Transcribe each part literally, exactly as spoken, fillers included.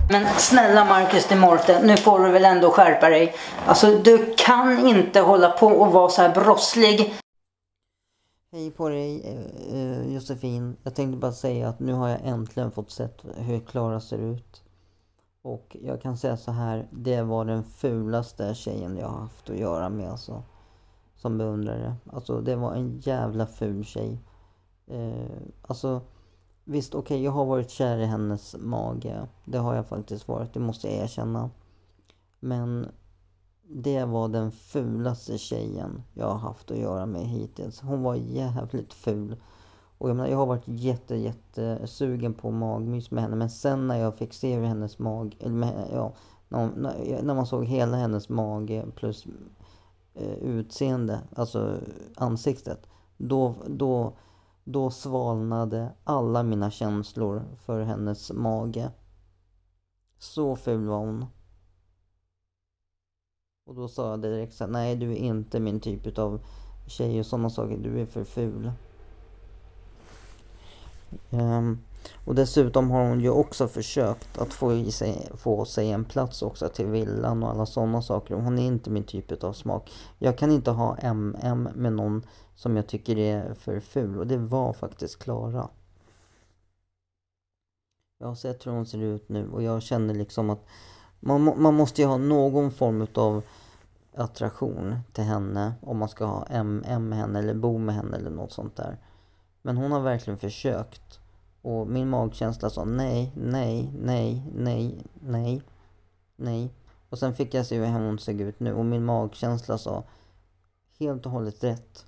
Men snälla Marcus de Morte, nu får du väl ändå skärpa dig. Alltså du kan inte hålla på och vara så här brottslig. Hej på dig eh, Josefin. Jag tänkte bara säga att nu har jag äntligen fått sett hur Klara ser ut. Och jag kan säga så här, det var den fulaste tjejen jag har haft att göra med alltså. Som beundrare. Alltså det var en jävla ful tjej. Eh, alltså visst okej, okay, jag har varit kär i hennes mage. Det har jag faktiskt varit, det måste jag erkänna. Men det var den fulaste tjejen jag har haft att göra med hittills. Hon var jävligt ful. Och jag menar, jag har varit jätte jätte sugen på magmys med henne. Men sen när jag fick se hur hennes mag, eller med, ja, när, när, när man såg hela hennes mage plus eh, utseende, alltså ansiktet. Då, då, då svalnade alla mina känslor för hennes mage. Så ful var hon. Och då sa jag direkt så här, nej du är inte min typ av tjej och sådana saker, du är för ful. Um, och dessutom har hon ju också försökt att få, i sig, få sig en plats också till villan och alla sådana saker. Hon är inte min typ av smak. Jag kan inte ha M M med någon som jag tycker är för ful. Och det var faktiskt Klara. Jag har sett hur hon ser ut nu och jag känner liksom att man, man måste ju ha någon form av attraktion till henne om man ska ha M M med henne eller bo med henne eller något sånt där. Men hon har verkligen försökt. Och min magkänsla sa nej, nej, nej, nej, nej, nej. Och sen fick jag se hur hon såg ut nu. Och min magkänsla sa helt och hållet rätt.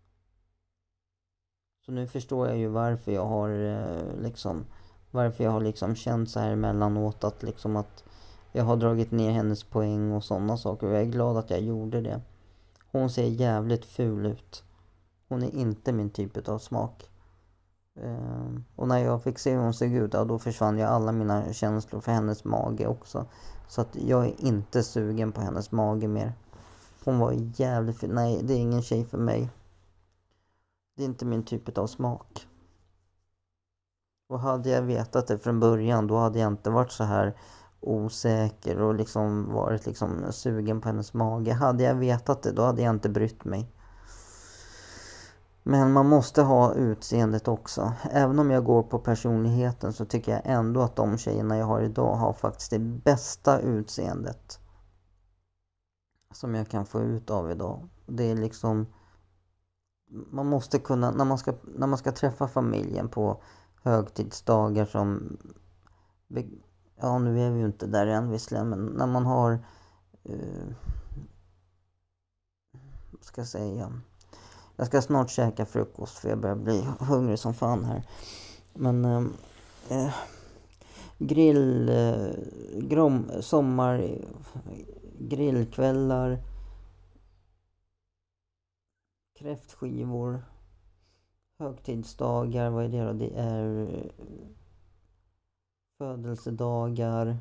Så nu förstår jag ju varför jag har liksom, varför jag har liksom känt så här emellanåt att liksom att jag har dragit ner hennes poäng och sådana saker. Och jag är glad att jag gjorde det. Hon ser jävligt ful ut. Hon är inte min typ av smak. Uh, och när jag fick se hur hon såg ut, ja, då försvann ju alla mina känslor för hennes mage också. Så att jag är inte sugen på hennes mage mer. Hon var jävligt ful. Nej, det är ingen tjej för mig. Det är inte min typ av smak. Och hade jag vetat det från början, då hade jag inte varit så här osäker och liksom varit liksom sugen på hennes mage. Hade jag vetat det, då hade jag inte brytt mig. Men man måste ha utseendet också. Även om jag går på personligheten så tycker jag ändå att de tjejerna jag har idag har faktiskt det bästa utseendet som jag kan få ut av idag. Det är liksom, man måste kunna, när man ska, när man ska träffa familjen på högtidsdagar som, ja nu är vi ju inte där än visserligen, men när man har, uh, vad ska jag säga, jag ska snart käka frukost för jag börjar bli hungrig som fan här. Men eh, grill, eh, grom, sommar, grillkvällar, kräftskivor, högtidsdagar, vad är det då? Det är födelsedagar,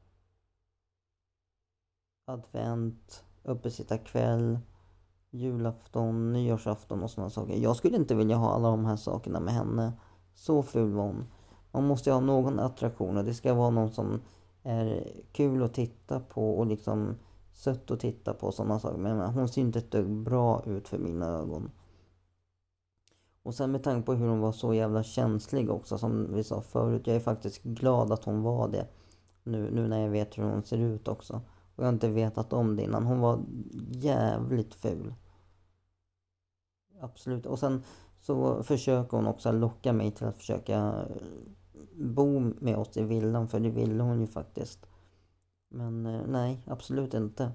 advent, uppesittarkväll, julafton, nyårsafton och sådana saker. Jag skulle inte vilja ha alla de här sakerna med henne. Så ful var hon. Man måste ha någon attraktion och det ska vara någon som är kul att titta på och liksom sött att titta på, sådana saker. Men hon ser inte ett dugg bra ut för mina ögon. Och sen med tanke på hur hon var så jävla känslig också, som vi sa förut. Jag är faktiskt glad att hon var det. Nu, nu när jag vet hur hon ser ut också. Och jag har inte vetat om det innan. Hon var jävligt ful. Absolut. Och sen så försöker hon också locka mig till att försöka bo med oss i villan. För det ville hon ju faktiskt. Men nej, absolut inte.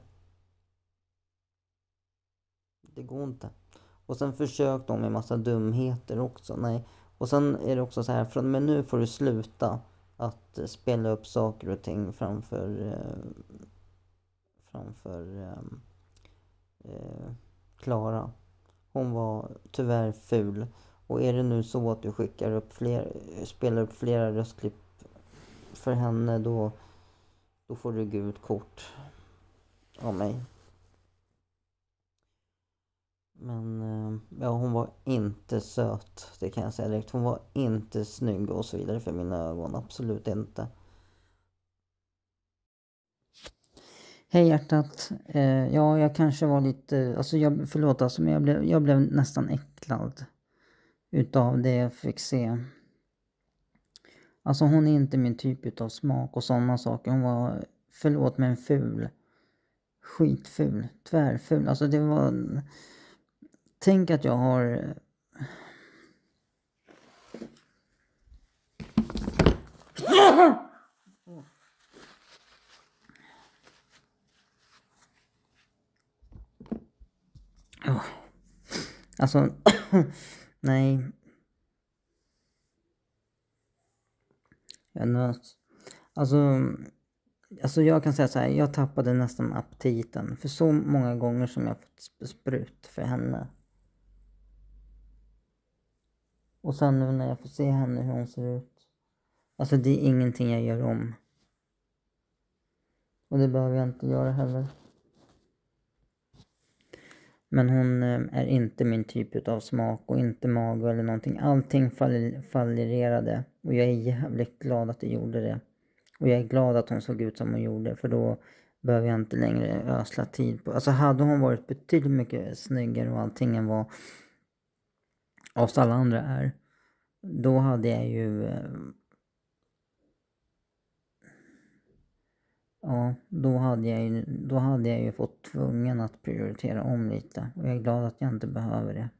Det går inte. Och sen försökte hon med massa dumheter också. Nej. Och sen är det också så här, från men nu får du sluta att spela upp saker och ting framför eh, framför eh, Klara. Hon var tyvärr ful. Och är det nu så att du skickar upp fler, spelar upp flera röstklipp för henne, då då får du gult kort av mig. Men ja, hon var inte söt, det kan jag säga direkt. Hon var inte snygg och så vidare för mina ögon, absolut inte. Hej hjärtat. Eh, ja, jag kanske var lite, alltså jag, förlåt alltså, men jag blev, jag blev nästan äcklad utav det jag fick se. Alltså hon är inte min typ utav smak och sådana saker. Hon var, förlåt men ful. Skitful, tvärful. Alltså det var, tänk att jag har... Oh. Alltså, nej. Jag nöts. Alltså, alltså jag kan säga så här, jag tappade nästan aptiten. För så många gånger som jag fått sprut för henne. Och sen nu när jag får se henne hur hon ser ut. Alltså det är ingenting jag gör om. Och det behöver jag inte göra heller. Men hon är inte min typ av smak och inte mage eller någonting. Allting fallererade. Och jag är jävligt glad att det gjorde det. Och jag är glad att hon såg ut som hon gjorde. För då behöver jag inte längre ösla tid på. Alltså hade hon varit betydligt mycket snyggare och allting än vad oss alla andra är. Då hade jag ju... Ja, då hade, jag ju, då hade jag ju fått tvungen att prioritera om lite. Och jag är glad att jag inte behöver det.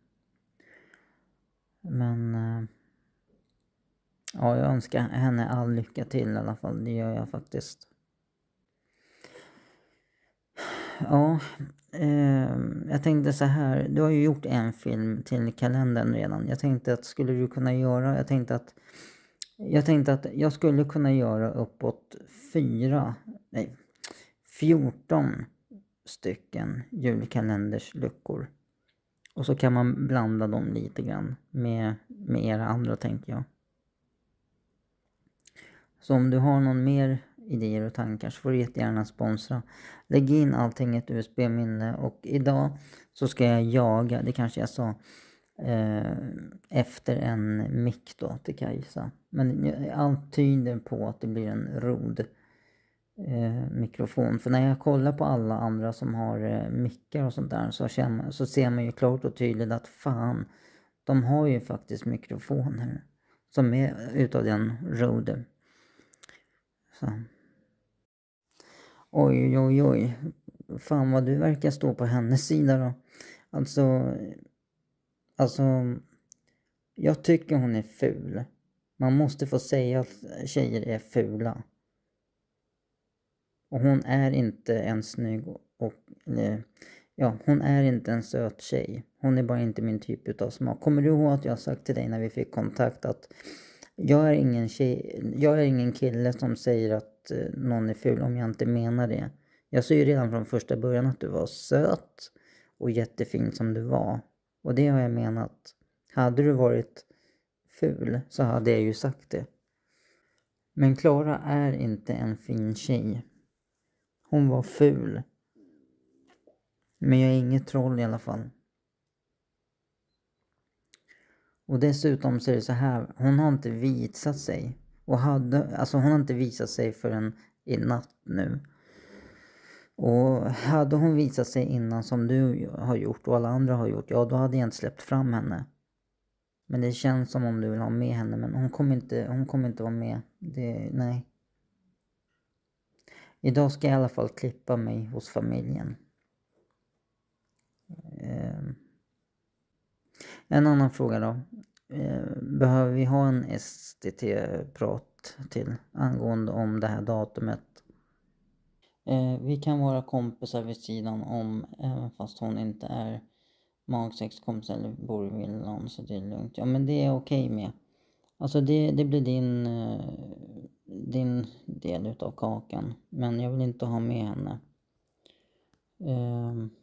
Men... Ja, jag önskar henne all lycka till i alla fall. Det gör jag faktiskt. Ja, eh, jag tänkte så här. Du har ju gjort en film till kalendern redan. Jag tänkte att skulle du kunna göra... Jag tänkte att... Jag tänkte att jag skulle kunna göra uppåt fyra... Nej, fjorton stycken julkalendersluckor. Och så kan man blanda dem lite grann med, med era andra, tänker jag. Så om du har någon mer idéer och tankar så får du jättegärna sponsra. Lägg in allting i ett U S B-minne. Och idag så ska jag jaga, det kanske jag sa, eh, efter en mick då till Kajsa. Men allt tyder på att det blir en rod eh, mikrofon. För när jag kollar på alla andra som har eh, mickar och sånt där så, känner, så ser man ju klart och tydligt att fan, de har ju faktiskt mikrofoner som är utav den roden. Så. Oj oj oj. Fan vad du verkar stå på hennes sida då. Alltså. Alltså. Jag tycker hon är ful. Man måste få säga att tjejer är fula. Och hon är inte en snygg och... Eller, ja, hon är inte en söt tjej. Hon är bara inte min typ utav smak. Kommer du ihåg att jag sagt till dig när vi fick kontakt att... Jag är ingen tjej, jag är ingen kille som säger att någon är ful om jag inte menar det. Jag sa ju redan från första början att du var söt och jättefin som du var. Och det har jag menat. Hade du varit ful så hade jag ju sagt det. Men Klara är inte en fin tjej. Hon var ful. Men jag är inget troll i alla fall. Och dessutom så är det så här, hon har inte visat sig. Och hade, alltså hon har inte visat sig förrän i natt nu. Och hade hon visat sig innan som du har gjort och alla andra har gjort, ja då hade jag inte släppt fram henne. Men det känns som om du vill ha med henne, men hon kommer inte, hon kommer inte vara med. Det, nej. Idag ska jag i alla fall klippa mig hos familjen. Ehm. En annan fråga då. Behöver vi ha en S T T-prat till angående om det här datumet? Vi kan vara kompisar vid sidan om, även fast hon inte är magsexkompis eller bor i villan, så det är lugnt. Ja, men det är okej med. Alltså det, det blir din, din del utav kakan. Men jag vill inte ha med henne. Um.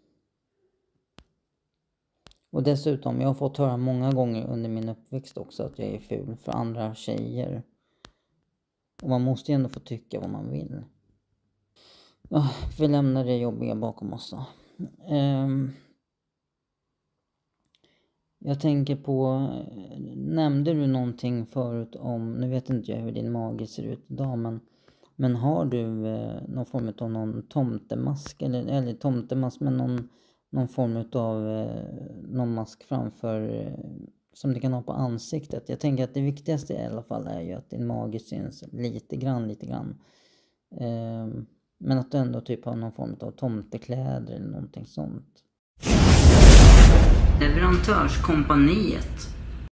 Och dessutom, jag har fått höra många gånger under min uppväxt också att jag är ful för andra tjejer. Och man måste ju ändå få tycka vad man vill. Ja, vi lämnar det jobbiga bakom oss då. Um, jag tänker på, nämnde du någonting förut om, nu vet inte jag hur din mage ser ut idag, men Men har du eh, någon form av någon tomtemask eller, eller tomtemask men någon, någon form av eh, någon mask framför eh, som du kan ha på ansiktet. Jag tänker att det viktigaste i alla fall är ju att din mage syns lite grann, lite grann. Eh, men att du ändå typ har någon form av tomtekläder eller någonting sånt. Leverantörskompaniet.